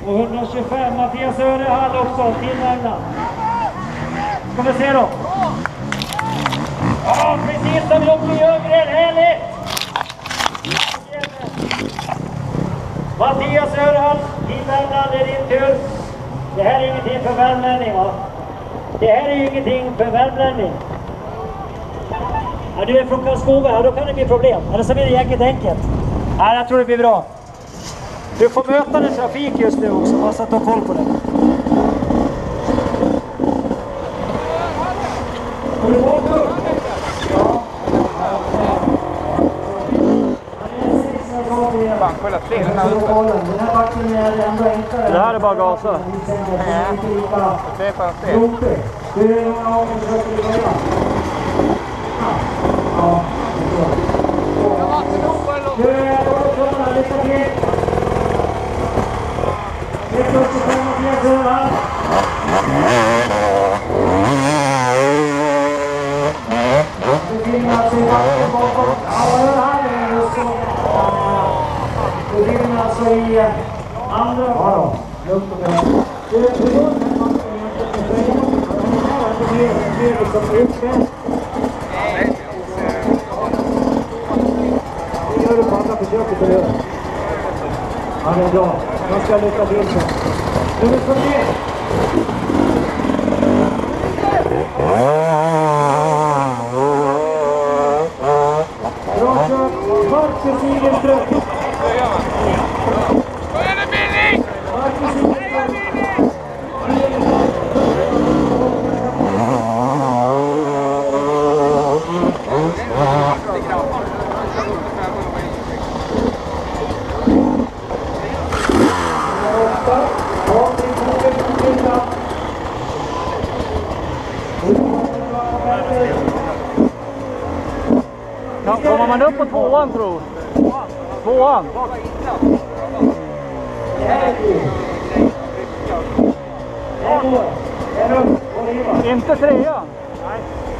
Och 125 Mattias Örehall också till Värmland. Ska vi se då. Ja, precis som Jocke Jögren, härligt! Mattias Örehall till Värmland, det är din tur. Det här är ingenting för värmlänning, va? Det här är ju ingenting för värmlänning. Ja, du är från Karlskoga, ja, då kan det bli problem. Eller så blir det jäkligt enkelt. Ja, jag tror det blir bra. Du får möta den trafik just nu också, bara så att du har koll på det. Har du varit upp? Ja. Fan, kolla stenen här uppe. Den här backen är ändå enklare. Det här är bara gasa. Det är fan sten. Hur är många år försöker du börja? Ja. Nu är det klara, lycka till. Det är först och främst Mattias Örehall. Det finner alltså i backen bakom. Ja, Örehall är just så. Det finner alltså i andra. Ja då, lugnt och bra. Det är för långt här man ska egentligen säga. Det är liksom utspänt. Det gör du på andra försöket att göra. Ja, det är bra. Man ska lycka till sig. Nu är det som det. Bra kört. Marcus Igelström. Vad är det, Billy? Marcus Igelström. Ja, kommer man upp på tvåan, tror jag? Tvåan? Inte trean? Nej.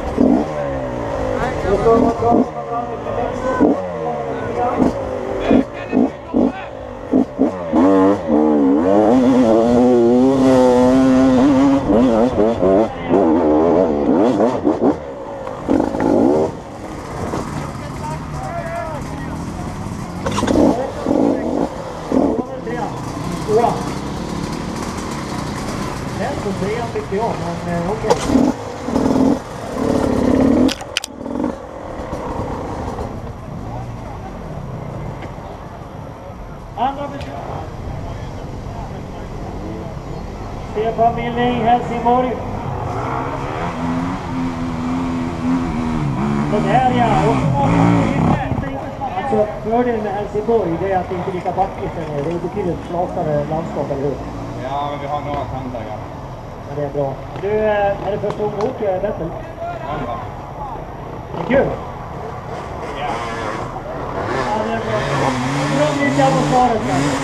Tycker jag, men okej. Andra beslut. Stefan Milling, Helsingborg. Så där ja. Alltså fördelen med Helsingborg det är att det inte är lika backigt. Det är betydligt flatare landskap, eller hur? Ja, men vi har några handläggare. Ja, det är bra. Du, är det första gången du åker Bettel? Andra. Det är kul. Ja. Ja, det är bra. Bra nyttja på svaret.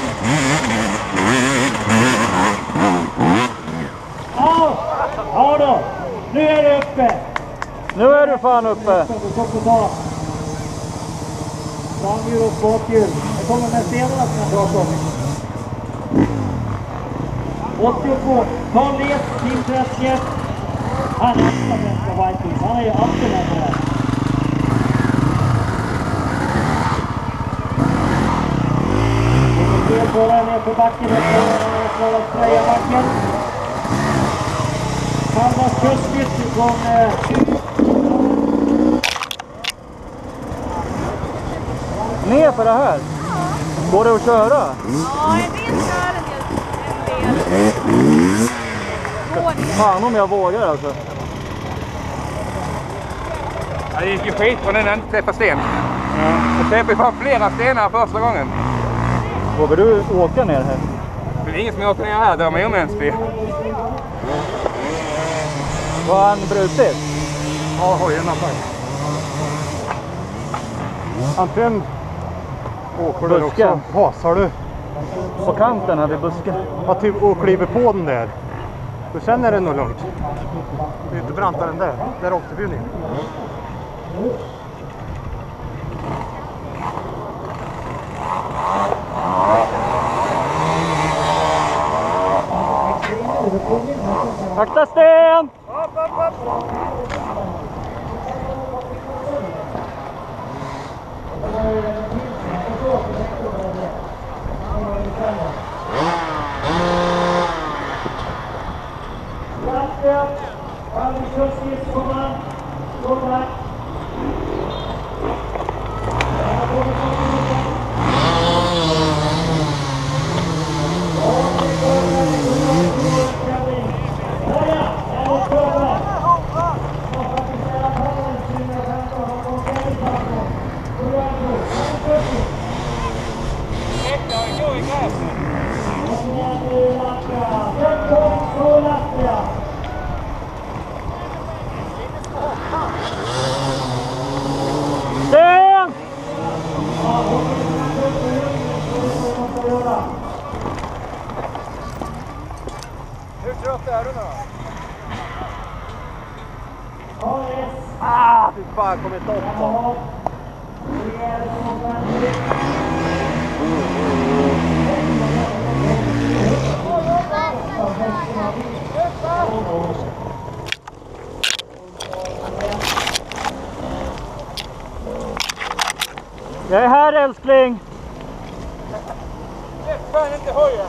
Ja, ja då. Nu är det uppe. Nu är du fan uppe. Framhjul och bakhjul. Det kommer med stenarna som jag pratar om. 82. Carl Leth, Team Träskjärt. Han älskar Svenska Vikings. Han är ju alltid med på det här. Det är på den ner på backen. För att spraya backen. Kallas Kustbytt från... Ner för det här? Går det att köra? Ja, jag vill köra en del. Fan om jag vågar alltså. Ja, det gick ju skit från den inte träffade sten. Jag träffade fan flera stenar första gången. Vågar du åka ner här? Det är ingen som åker ner här, de är omänskliga. Var han brutit? Ja, hojen har sagt. Antingen åker du Busken. också, hasar du På kanten här vid busken. och kliver på den där. Då känner det nog lugnt. Det är inte brantare än där. Där åkte vi ner. Akta Sten! Sten! Hur trött är du nu? Ah, fy fan, kommer inte upp då. Jag är här, älskling. Släpp fan inte höja.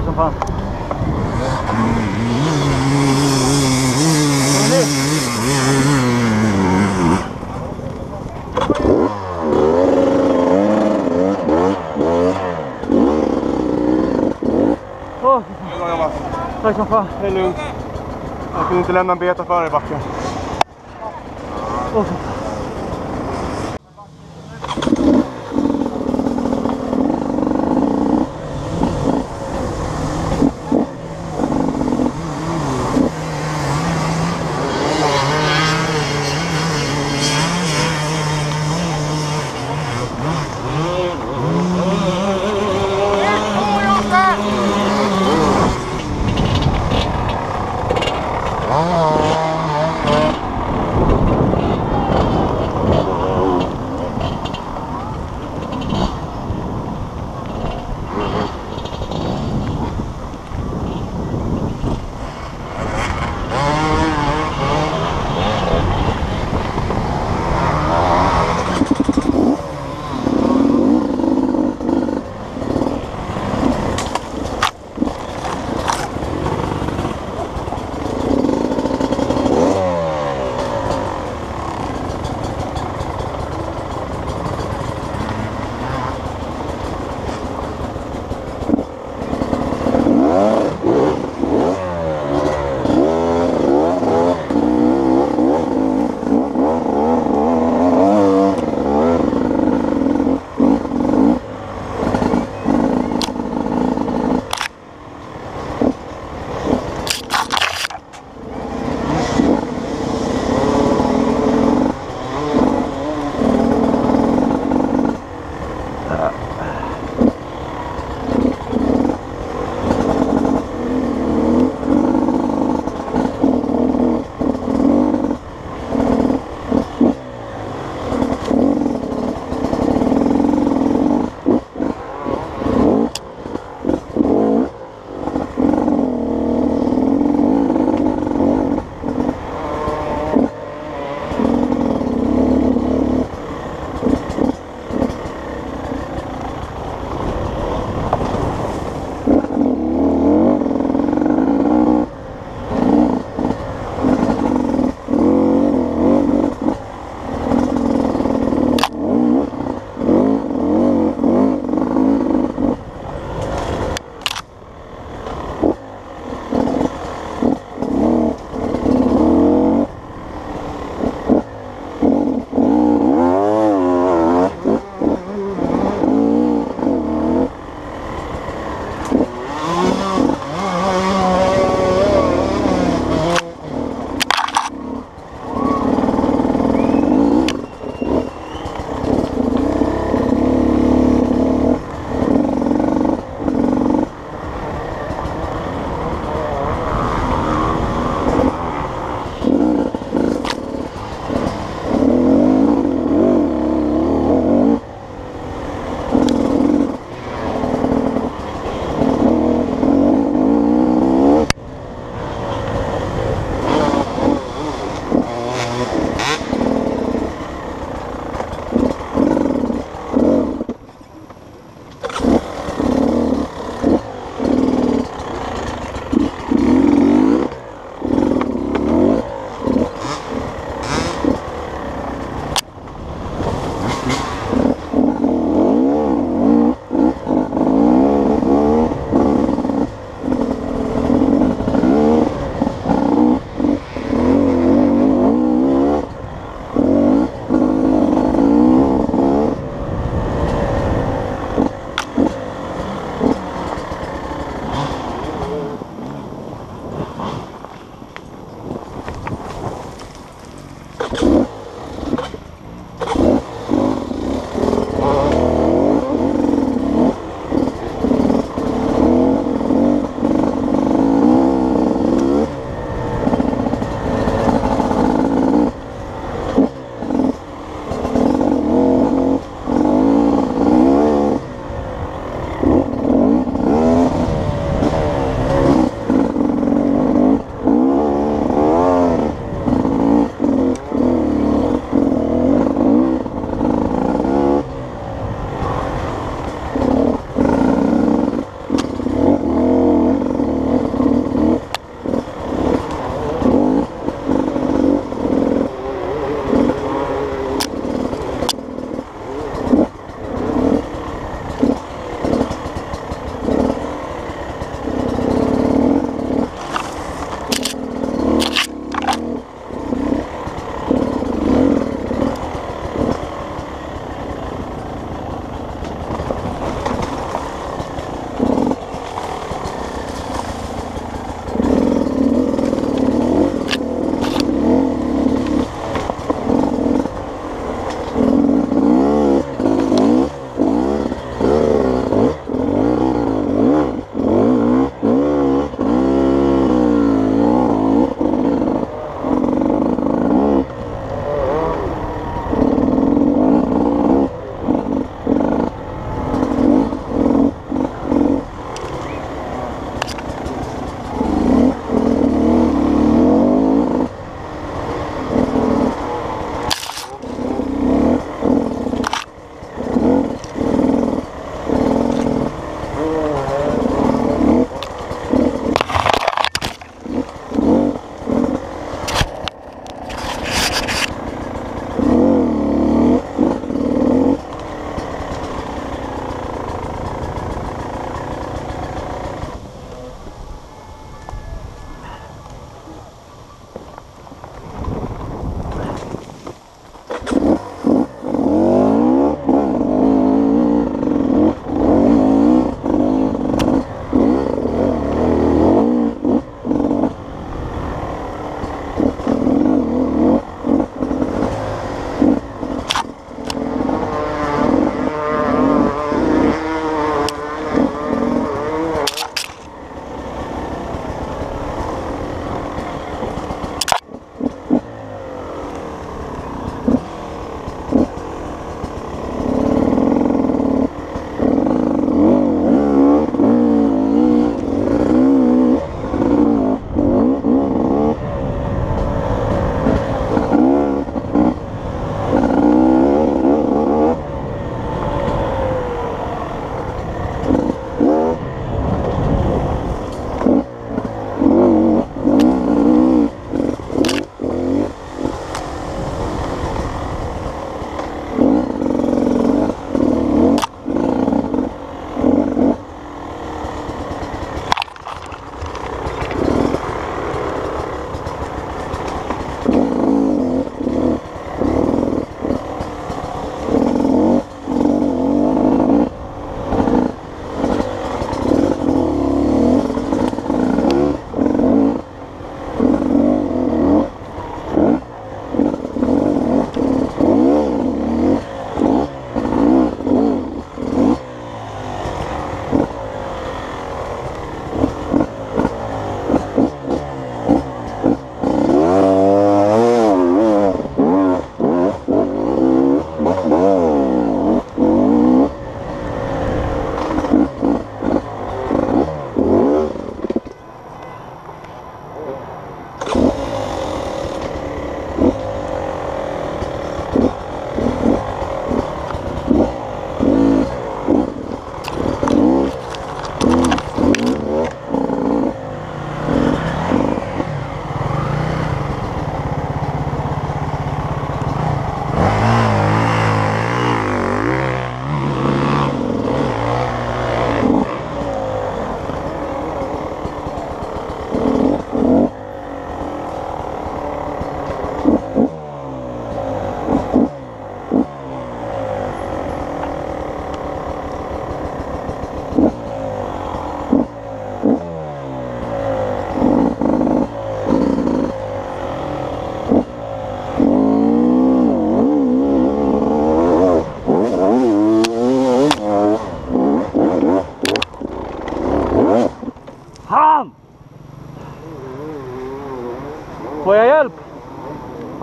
Tack som fan. Åh, Bra jobbat. tack som fan. Det är lugnt. Jag kunde inte lämna en beta för i backen. Åh,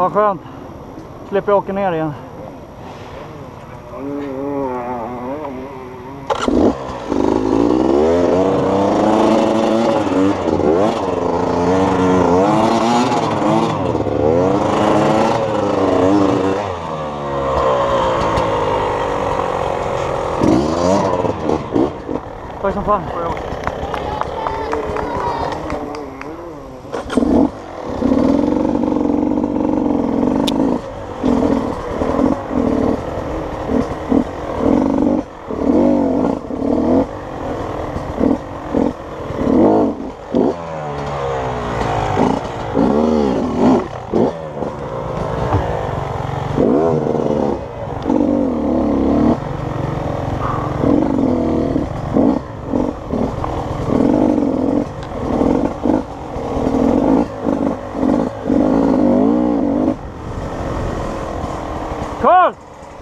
Vad skönt. Slipper jag åka ner igen. Tack som fan. Carl!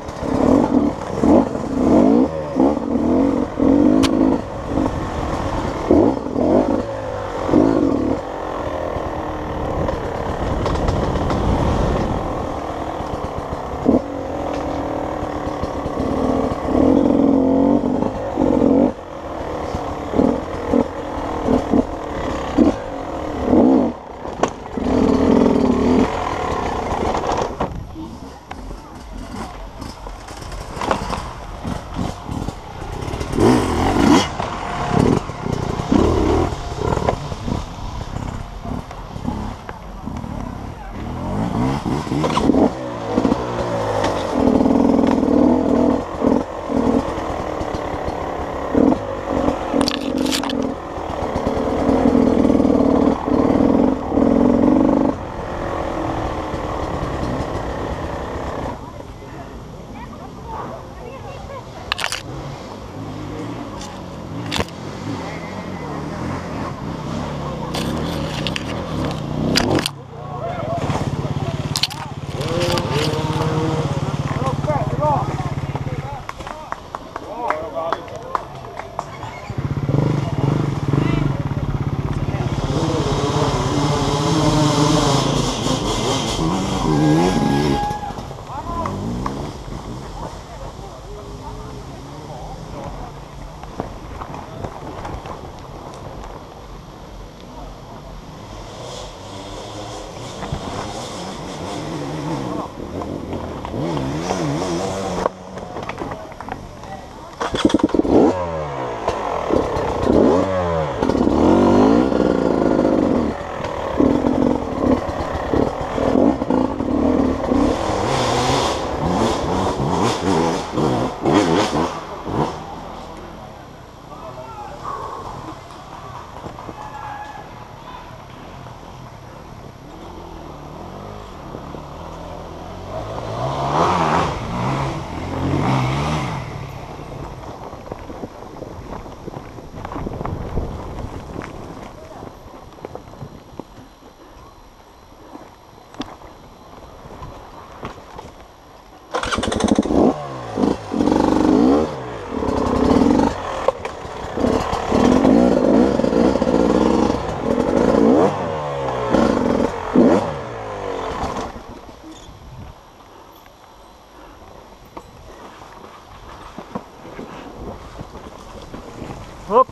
Upp.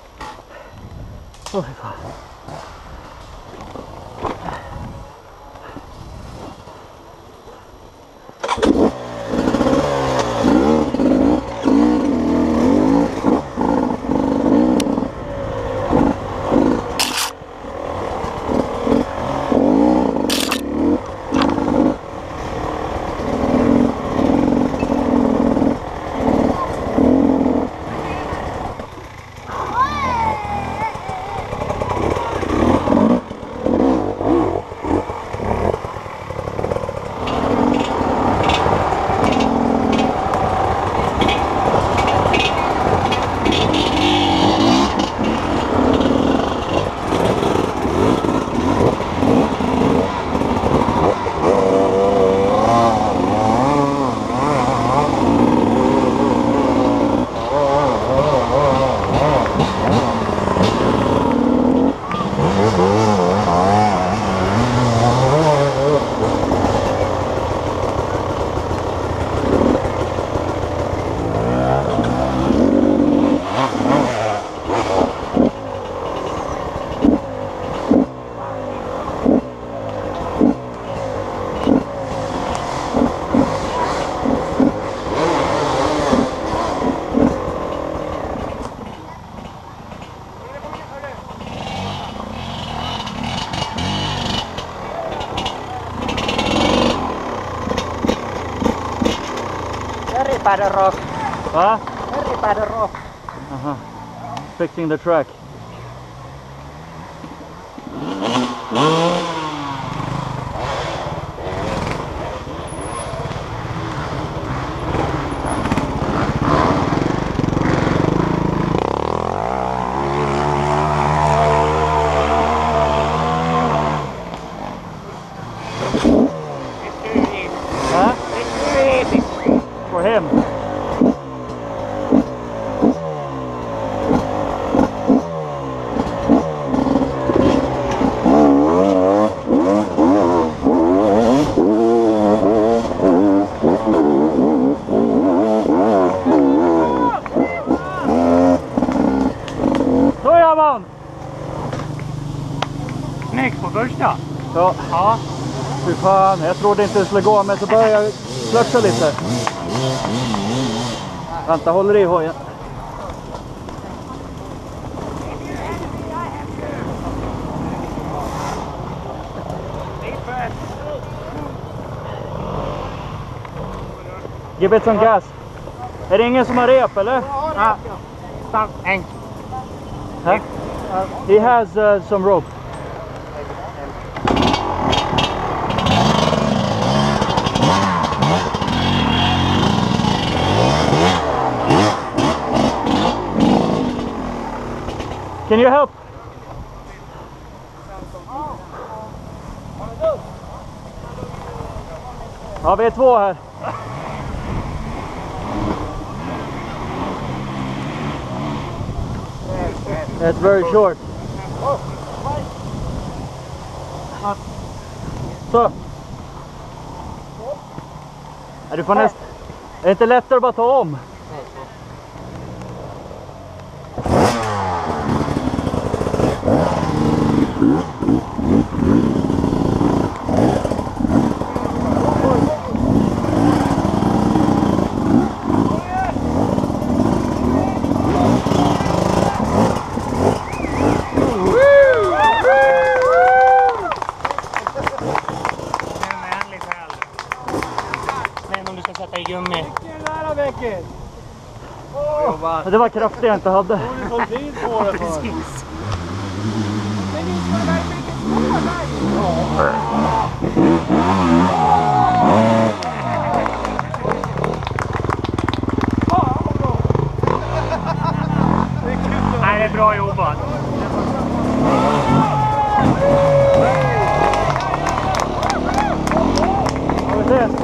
Åh, fy fan. by the rock. Va? Very by the rock. Aha. Fixing the track. For him. Så gör man! Snyggt på första. Ja. Ja. Fy fan, jag trodde inte det skulle gå, men så börjar jag klötsa lite. Vänta, håller i hojen. Give it some gas. Är det ingen som har rep, eller? Ja. En. Huh? He has some rope. Can you help? Ja, vi är två här. It's very short. Så. Är du får näst? Är det inte lättare att bara ta om? Sätta i gummi. Det var krafter jag inte hade. Nej, det är bra jobbat. Får vi se.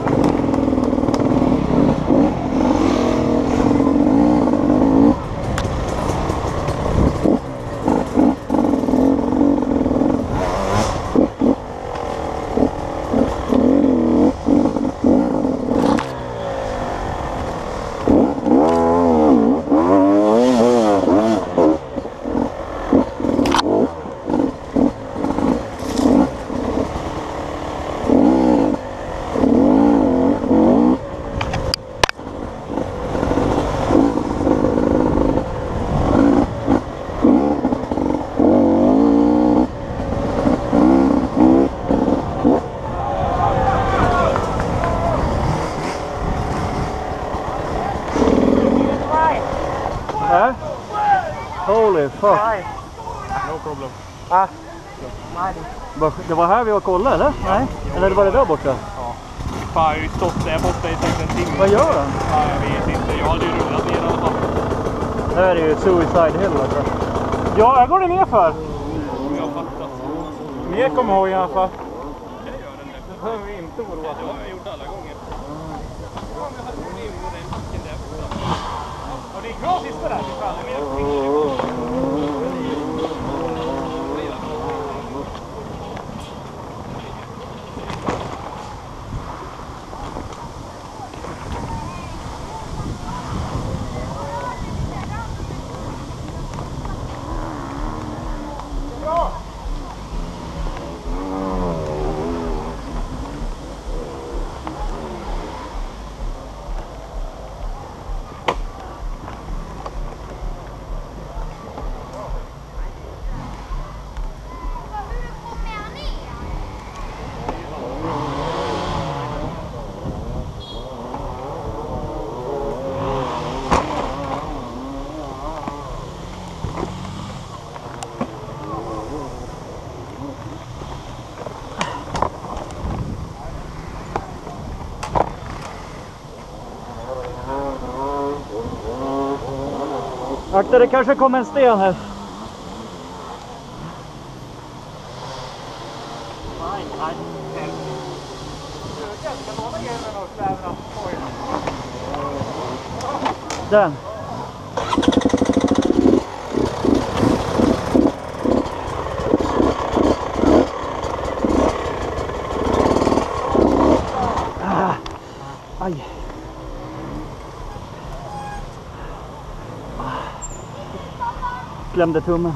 Holy fuck. No problem. Det var här vi var och kollade, eller? Nej. Eller var det där borta? Ja. Fan, jag har ju stått där borta i säkert en timme. Vad gör han? Ja, jag vet inte. Jag hade ju rullat ner i alla fall. Det här är ju Suicide Hill alltså. Ja, jag går det ner för. Jag har fattat. Mer kommer ihåg i alla fall. Det gör den där. Det behöver vi inte oroa oss. Det har jag gjort alla gånger. Ja, men jag hade problem med den kicken där borta. Ja, det gick bra sista där. Det är fan mer. Akta, det kanske kommer en sten här. Nej, nej. Den. Aj. Klämde tummen.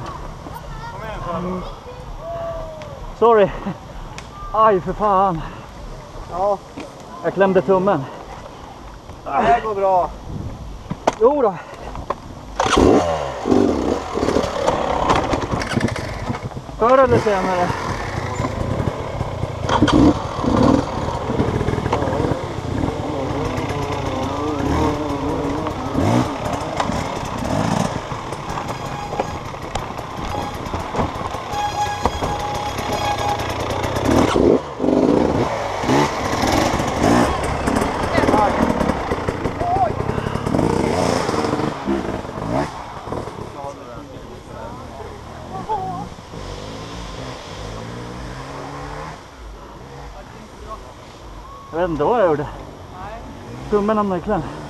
Sorry. Aj, för fan. Ja, Jag klämde tummen. det här går bra. Jo då. Förr eller senare. Jag vet inte vad jag gjorde. Tummen hamnade i kläm.